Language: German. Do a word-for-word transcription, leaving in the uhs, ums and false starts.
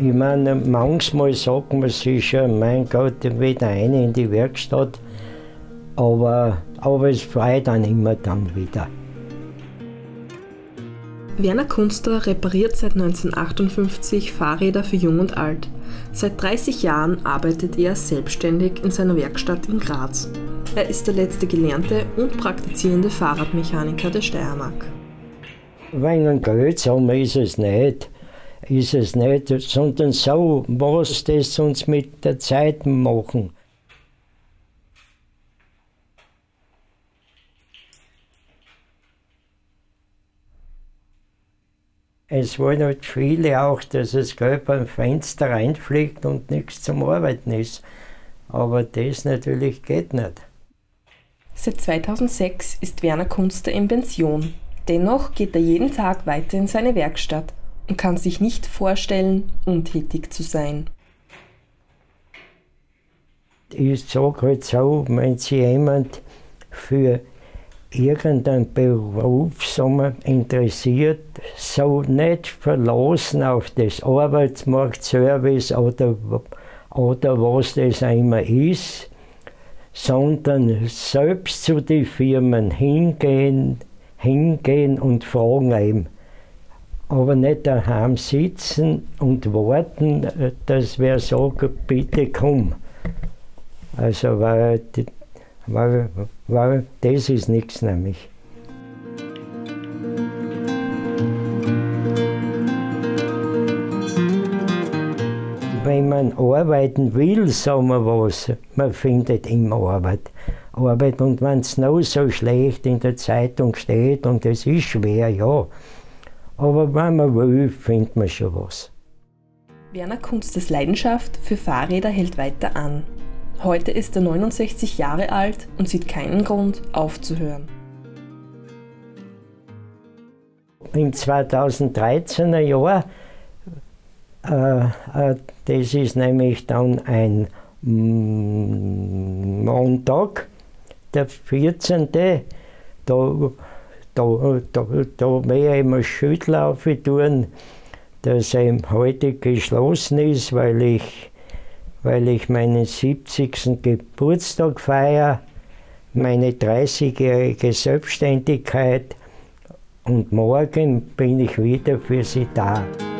Ich meine, manchmal sagt man sich schon, mein Gott, wieder rein in die Werkstatt, aber, aber es freut dann immer dann wieder. Werner Kunster repariert seit neunzehnhundertachtundfünfzig Fahrräder für Jung und Alt. Seit dreißig Jahren arbeitet er selbstständig in seiner Werkstatt in Graz. Er ist der letzte gelernte und praktizierende Fahrradmechaniker der Steiermark. Wegen einem Geldsamer ist es nicht, ist es nicht, sondern so, was das uns mit der Zeit machen. Es wollen halt viele auch, dass das Geld beim Fenster reinfliegt und nichts zum Arbeiten ist. Aber das natürlich geht nicht. Seit zweitausendsechs ist Werner Kunster in Pension. Dennoch geht er jeden Tag weiter in seine Werkstatt und kann sich nicht vorstellen, untätig zu sein. Ich sage halt so, wenn sich jemand für irgendeinen Beruf sagen, interessiert, so nicht verlassen auf das Arbeitsmarktservice oder, oder was das auch immer ist, sondern selbst zu den Firmen hingehen, hingehen und fragen eben. Aber nicht daheim sitzen und warten, dass wer sagt, bitte komm. Also, weil, weil, weil das ist nichts nämlich. Wenn man arbeiten will, sagen wir was, man findet immer Arbeit. Arbeit. Und wenn es noch so schlecht in der Zeitung steht, und es ist schwer, ja, aber wenn man will, findet man schon was. Werner Kunsters Leidenschaft für Fahrräder hält weiter an. Heute ist er neunundsechzig Jahre alt und sieht keinen Grund, aufzuhören. Im zweitausenddreizehner Jahr, äh, äh, das ist nämlich dann ein mm, Montag, der vierzehnte Da, da, da, da werde ich immer Schüttlaufe tun, dass er heute geschlossen ist, weil ich weil ich meinen siebzigsten Geburtstag feiere, meine dreißigjährige Selbstständigkeit, und morgen bin ich wieder für Sie da.